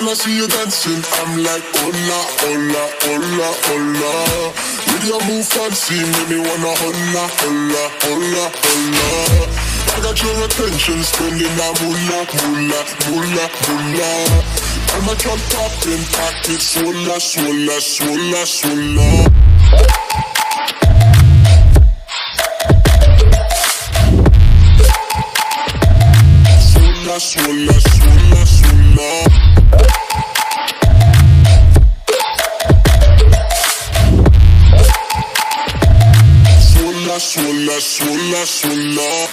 When I see you dancing, I'm like, hola, hola, hola, hola. With your move fancy, make me wanna hola, hola, hola, hola. I got your attention, spending that moolah, moolah, moolah, moolah. I'm a drop top in pocket, swola, swola, swola, swola. Swola, swola, swola, swola. Swola, swola, swola.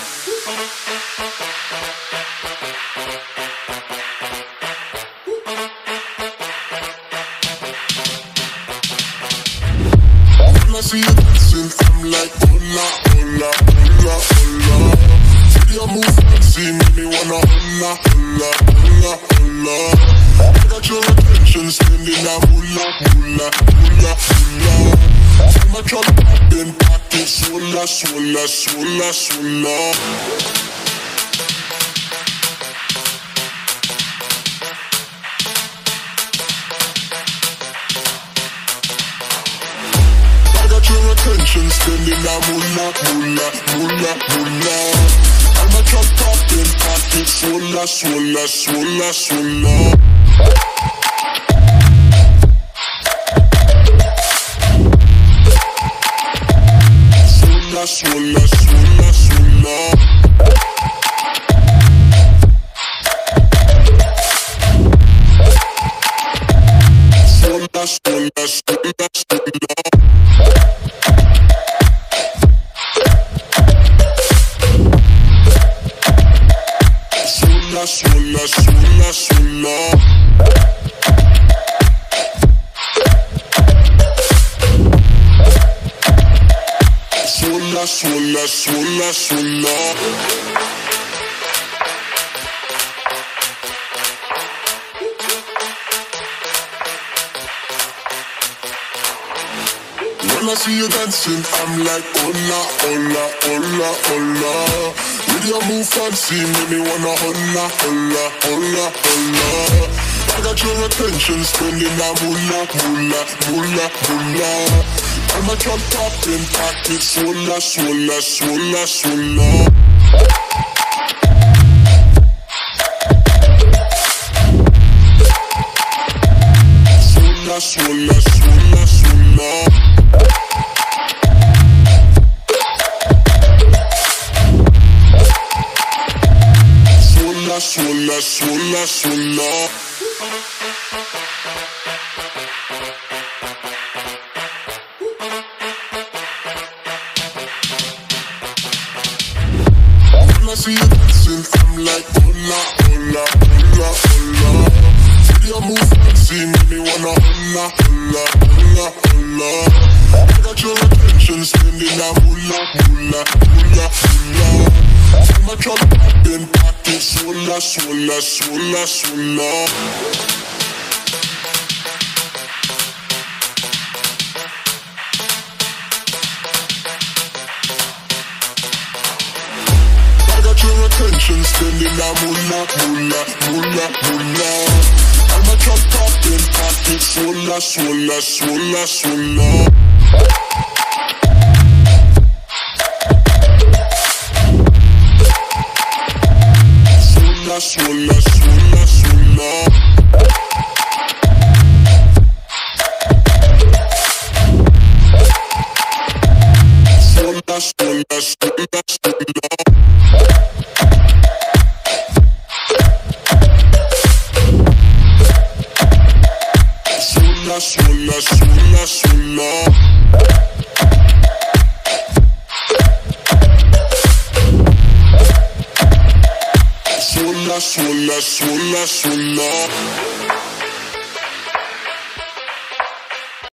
When I see you dancing, I'm like, hola, hola, hola, hola. With your move fancy, make me wanna hola, hola, hola, hola. I got your attention, spending that moolah, moolah, moolah, moolah. I'm a drop top in pocket, swola, swola, swola, swola. I got your attention, spending that moolah, moolah, moolah, moolah. I'm a drop top in pocket, swola, swola, swola, swola. Swola, swola, swola. Swola, swola, swola, swola. Swola, swola, swola, swola. Swola, swola, swola. When I see you dancing, I'm like, hola, hola, hola, hola. With your move fancy, make me wanna hola, hola, hola, hola. I got your attention, spending that moolah, moolah, moolah, moolah. I'm a drop top in pocket, swola, swola, swola, swola. Swola, swola, swola, swola. Swola, swola, swola. When I see you dancing, I'm like, hola, hola, hola, hola. With your move fancy, make me wanna hola, hola, hola, hola. I got your attention, spending that moolah, moolah, moolah, moolah. I'm a drop top in pocket, swola, swola, swola, swola. Your attention, spending that moolah, moolah, moolah, moolah. I'm a drop top in pocket, swola, swola, swola, swola. Swola, swola, swola, swola. Swola, swola, swola, swola. Swola, swola, swola. Swola, swola, swola, swola.